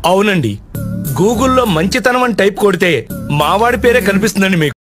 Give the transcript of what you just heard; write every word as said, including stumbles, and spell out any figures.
అవునండి, గూగుల్లో మంచితనం అని టైప్ కొడితే మావాడి పేరే కనిపిస్తుందండి మీకు.